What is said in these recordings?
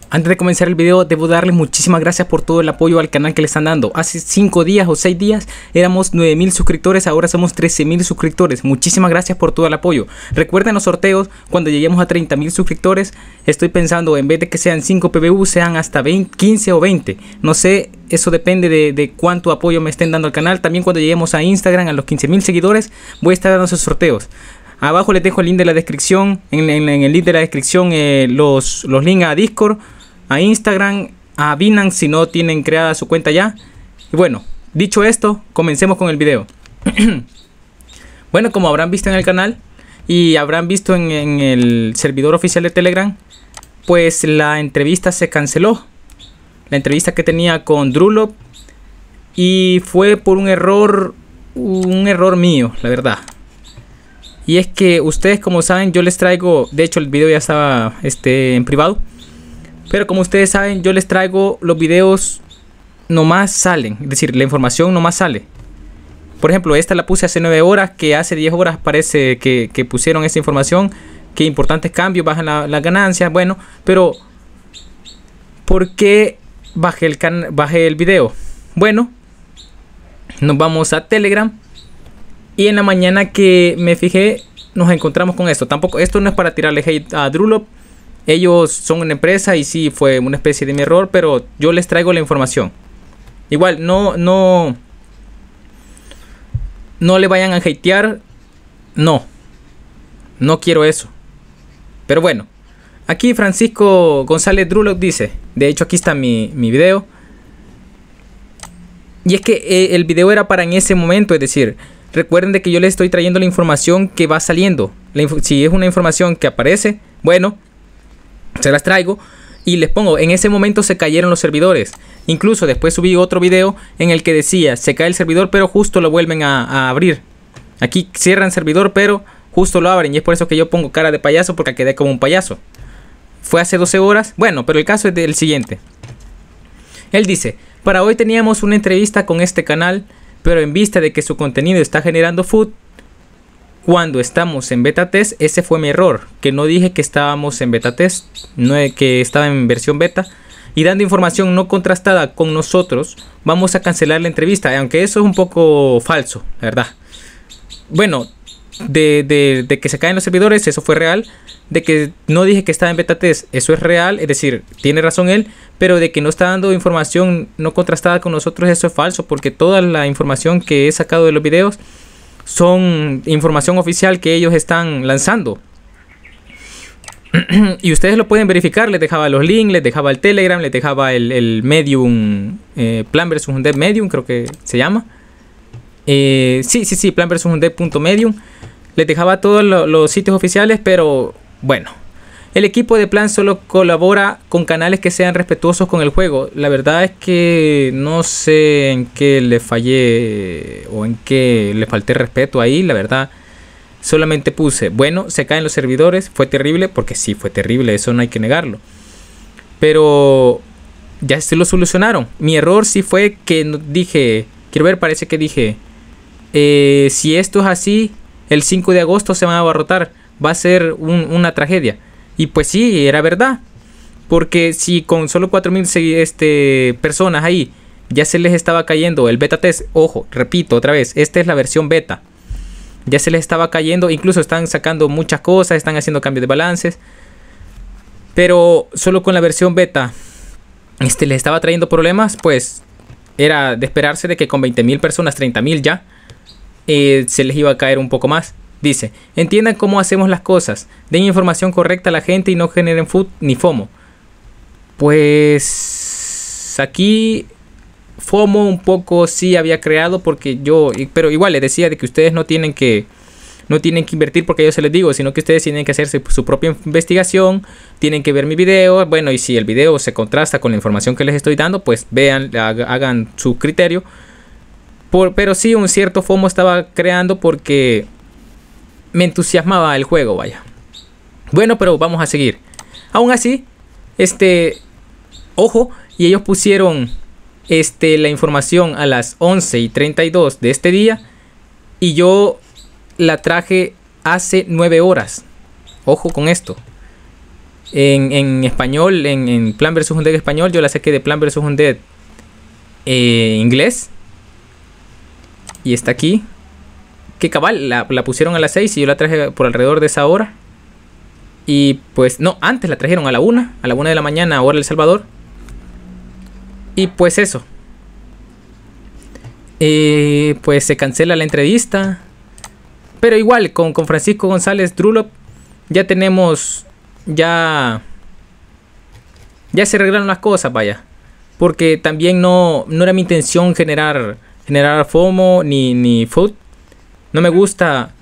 Antes de comenzar el video, debo darles muchísimas gracias por todo el apoyo al canal que le están dando. Hace 5 días o 6 días éramos 9.000 suscriptores, ahora somos 13.000 suscriptores. Muchísimas gracias por todo el apoyo. Recuerden los sorteos, cuando lleguemos a 30.000 suscriptores, estoy pensando en vez de que sean 5 PBU, sean hasta 20, 15 o 20. No sé, eso depende de cuánto apoyo me estén dando al canal. También cuando lleguemos a Instagram, a los 15.000 seguidores, voy a estar dando esos sorteos. Abajo les dejo el link de la descripción, en el link de la descripción los links a Discord, a Instagram, a Binance si no tienen creada su cuenta ya. Y bueno, dicho esto, comencemos con el video. Bueno, como habrán visto en el canal y habrán visto en el servidor oficial de Telegram, pues la entrevista se canceló. La entrevista que tenía con Drulop, y fue por un error mío, la verdad. Y es que ustedes, como saben, yo les traigo, de hecho el video ya estaba en privado, pero como ustedes saben, yo les traigo los videos, nomás salen, es decir, la información nomás sale. Por ejemplo, esta la puse hace 9 horas, que hace 10 horas parece que pusieron esta información, que importantes cambios, bajan las ganancias, bueno, pero ¿por qué bajé el video? Bueno, nos vamos a Telegram. Y en la mañana que me fijé, nos encontramos con esto. Tampoco, esto no es para tirarle hate a Drulop. Ellos son una empresa y sí fue una especie de mi error, pero yo les traigo la información. Igual, no le vayan a hatear. No quiero eso. Pero bueno, aquí Francisco González Drulop dice, de hecho aquí está mi video. Y es que el video era para en ese momento, es decir, recuerden de que yo les estoy trayendo la información que va saliendo. Si es una información que aparece, bueno, se las traigo y les pongo. En ese momento se cayeron los servidores. Incluso después subí otro video en el que decía, se cae el servidor, pero justo lo vuelven a abrir. Aquí cierran servidor, pero justo lo abren. Y es por eso que yo pongo cara de payaso, porque quedé como un payaso. Fue hace 12 horas. Bueno, pero el caso es del siguiente. Él dice, para hoy teníamos una entrevista con este canal, pero en vista de que su contenido está generando food cuando estamos en beta test, ese fue mi error, que no dije que estábamos en beta test, no que estaba en versión beta, y dando información no contrastada con nosotros, vamos a cancelar la entrevista, aunque eso es un poco falso, la verdad. Bueno, de que se caen los servidores, eso fue real. De que no dije que estaba en beta test, eso es real, es decir, tiene razón él. Pero de que no está dando información no contrastada con nosotros, eso es falso, porque toda la información que he sacado de los videos son información oficial que ellos están lanzando. Y ustedes lo pueden verificar. Les dejaba los links, les dejaba el Telegram, les dejaba el Medium, Plan vs Undead Medium, creo que se llama. Sí, Plan vs Undead.medium. Les dejaba todos los sitios oficiales, pero bueno, el equipo de Plan solo colabora con canales que sean respetuosos con el juego. La verdad es que no sé en qué le fallé o en qué le falté respeto ahí. La verdad, solamente puse, bueno, se caen los servidores, fue terrible, porque sí fue terrible, eso no hay que negarlo. Pero ya se lo solucionaron. Mi error sí fue que dije, quiero ver, parece que dije, si esto es así, el 5 de agosto se van a abarrotar, va a ser una tragedia. Y pues sí, era verdad. Porque si con solo 4.000 personas ahí ya se les estaba cayendo el beta test. Ojo, repito otra vez, esta es la versión beta. Ya se les estaba cayendo, incluso están sacando muchas cosas, están haciendo cambios de balances. Pero solo con la versión beta les estaba trayendo problemas. Pues era de esperarse de que con 20.000 personas, 30.000 ya, se les iba a caer un poco más. Dice, entiendan cómo hacemos las cosas, den información correcta a la gente y no generen food ni FOMO. Pues aquí FOMO un poco sí había creado, porque pero igual les decía de que ustedes no tienen que invertir porque yo se les digo, sino que ustedes tienen que hacerse su propia investigación, tienen que ver mi video. Bueno, y si el video se contrasta con la información que les estoy dando, pues vean, hagan su criterio. Pero sí, un cierto FOMO estaba creando porque me entusiasmaba el juego, vaya. Bueno, pero vamos a seguir. Aún así, ojo, y ellos pusieron la información a las 11:32 de este día, y yo la traje hace 9 horas. Ojo con esto. en español, en Plan vs Undead español. Yo la saqué de Plan vs Undead inglés. Y está aquí. Que cabal, la pusieron a las 6 y yo la traje por alrededor de esa hora. Y pues, no, antes la trajeron a la 1 de la mañana, hora El Salvador. Y pues eso. Pues se cancela la entrevista. Pero igual, con Francisco González Drulop ya tenemos... Ya se arreglaron las cosas, vaya. Porque también no era mi intención generar FOMO ni FUD. No me gusta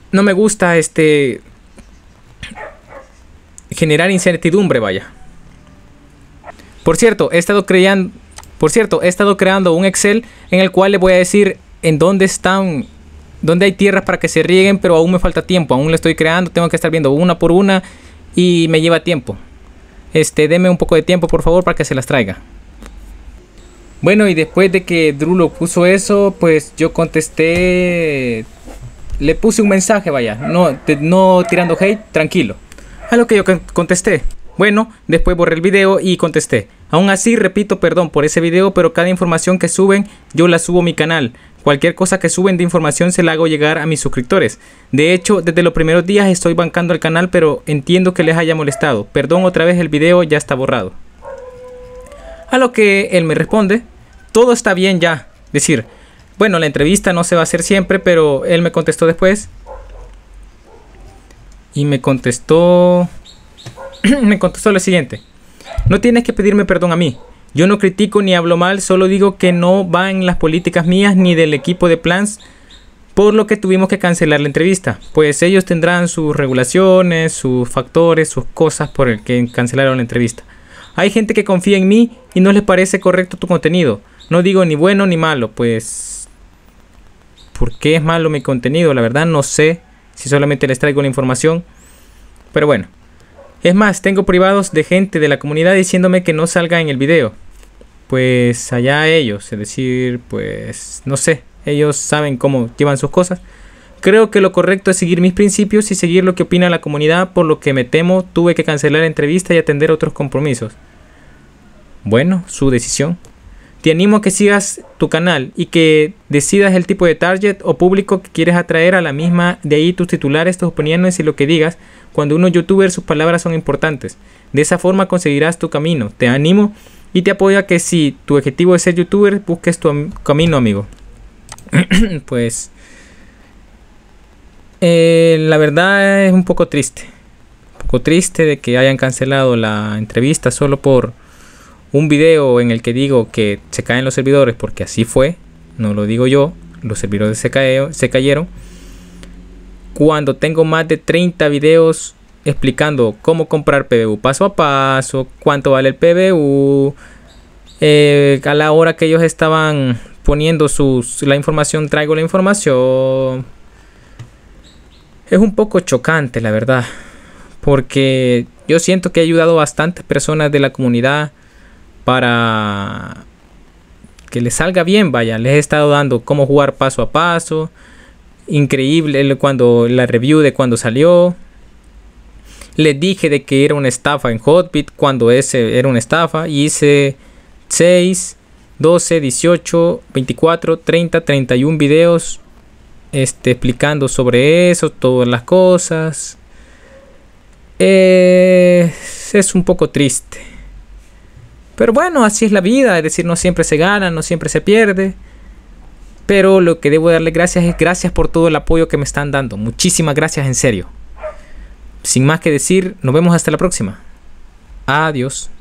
generar incertidumbre, vaya. Por cierto, he estado creando un Excel en el cual le voy a decir en dónde hay tierras para que se rieguen, pero aún me falta tiempo, aún lo estoy creando, tengo que estar viendo una por una y me lleva tiempo. Deme un poco de tiempo, por favor, para que se las traiga. Bueno, y después de que Drulo puso eso, pues yo contesté, le puse un mensaje, vaya, no tirando hate, tranquilo. A lo que yo contesté. Bueno, después borré el video y contesté. Aún así, repito, perdón por ese video, pero cada información que suben, yo la subo a mi canal. Cualquier cosa que suben de información se la hago llegar a mis suscriptores. De hecho, desde los primeros días estoy bancando el canal, pero entiendo que les haya molestado. Perdón, otra vez el video ya está borrado. A lo que él me responde, todo está bien ya. Decir, bueno, la entrevista no se va a hacer siempre, pero él me contestó después. Y me contestó lo siguiente. No tienes que pedirme perdón a mí. Yo no critico ni hablo mal, solo digo que no va en las políticas mías ni del equipo de Plants, por lo que tuvimos que cancelar la entrevista. Pues ellos tendrán sus regulaciones, sus factores, sus cosas por el que cancelaron la entrevista. Hay gente que confía en mí y no les parece correcto tu contenido. No digo ni bueno ni malo, pues... ¿Por qué es malo mi contenido? La verdad no sé si solamente les traigo la información. Pero bueno. Es más, tengo privados de gente de la comunidad diciéndome que no salga en el video. Pues allá ellos, es decir, pues no sé, ellos saben cómo llevan sus cosas. Creo que lo correcto es seguir mis principios y seguir lo que opina la comunidad, por lo que me temo tuve que cancelar la entrevista y atender otros compromisos. Bueno, su decisión. Te animo a que sigas tu canal y que decidas el tipo de target o público que quieres atraer a la misma. De ahí tus titulares, tus opiniones y lo que digas. Cuando uno es youtuber, sus palabras son importantes. De esa forma conseguirás tu camino. Te animo y te apoyo a que si tu objetivo es ser youtuber, busques tu camino, amigo. Pues la verdad es un poco triste. Un poco triste de que hayan cancelado la entrevista solo por un video en el que digo que se caen los servidores, porque así fue, no lo digo yo, los servidores se cayeron. Cuando tengo más de 30 videos explicando cómo comprar PBU paso a paso, cuánto vale el PBU, a la hora que ellos estaban poniendo la información, traigo la información. Es un poco chocante, la verdad, porque yo siento que he ayudado a bastantes personas de la comunidad para que les salga bien, vaya. Les he estado dando cómo jugar paso a paso. Increíble cuando la review de cuando salió. Les dije de que era una estafa en Hotbit cuando ese era una estafa. Y hice 6, 12, 18, 24, 30, 31 videos explicando sobre eso, todas las cosas. Es un poco triste. Pero bueno, así es la vida, es decir, no siempre se gana, no siempre se pierde. Pero lo que debo darle gracias es gracias por todo el apoyo que me están dando. Muchísimas gracias, en serio. Sin más que decir, nos vemos hasta la próxima. Adiós.